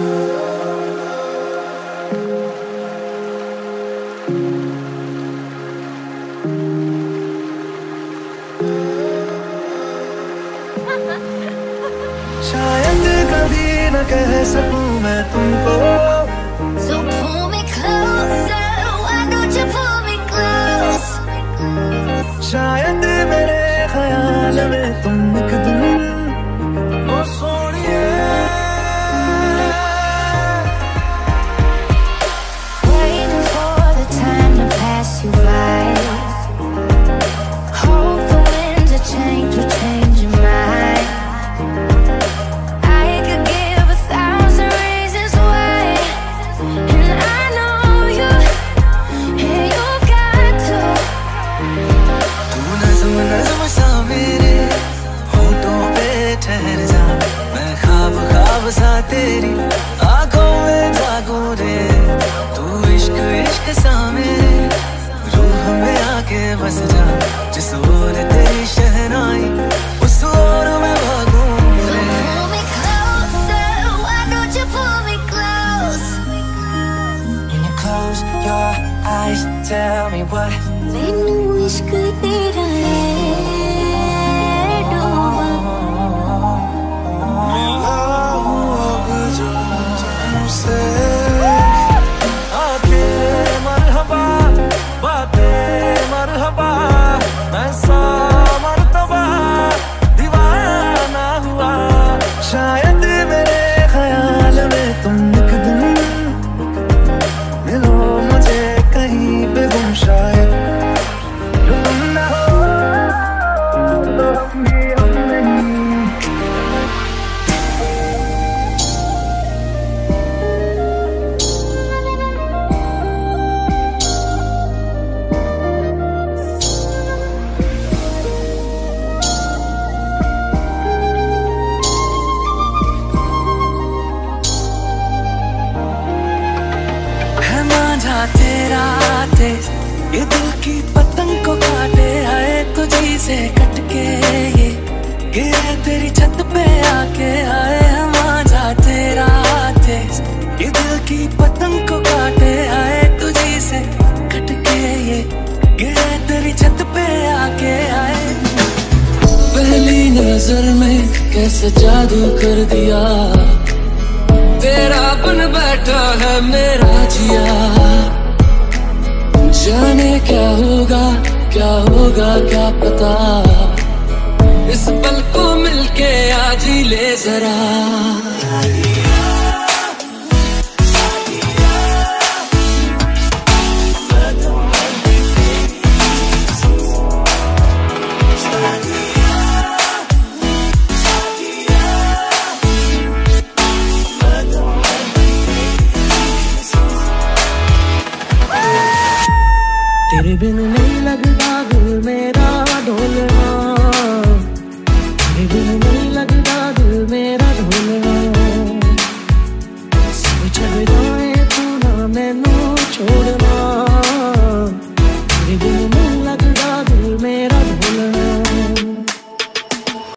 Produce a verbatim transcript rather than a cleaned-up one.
शायद कभी न कह सकूं मैं तुमको। So pull me closer, why don't you pull me close? शायद मेरे ख्याल में तुम एक दिन ओ सोनिए। Waiting for the time to pass you by. Hope the winds of change will change your mind. I could give a thousand reasons why, and I know you, and you got to. तू नज़्म नज़्म सा मेरे होठों पे ठहर जा, मैं ख्वाब ख्वाब सा तेरी आंखों में जागूं रे। तू इश्क इश्क सा मेरे रूह में आके बस जा, जिस ओर तेरी शहनाई उस ओर मैं भागूं रे। Pull me closer, why don't you pull me close? When you close your eyes, tell me what मैनू इश्क तेरा है डोबा। मिला हूँ अब जो तुमसे। आंखें मरहबा, बातें मरहबा, मैं सौ मर्तबा दीवाना हुआ। शायद मेरे ख्याल में तुम एक दिन मिलो मुझे कहीं पे गुम, शायद जो तुम ना हो तो हम भी हम नहीं। है मांझा तेरा तेज, ये दिल की पतंग को काटे, आए तुझी से कटके ये गिरे तेरी छत पे आके। आए है मांझा तेरा तेज, ये दिल की पतंग को काटे, आए तुझी से कटके ये गिरे तेरी छत पे आके। आए पहली नजर में कैसे जादू कर दिया, तेरा बन बैठा है मेरा जिया। जाने क्या होगा क्या होगा क्या पता, इस पल को मिलके आज ही ले जरा। तेरे बिन नहीं लगता दिल मेरा,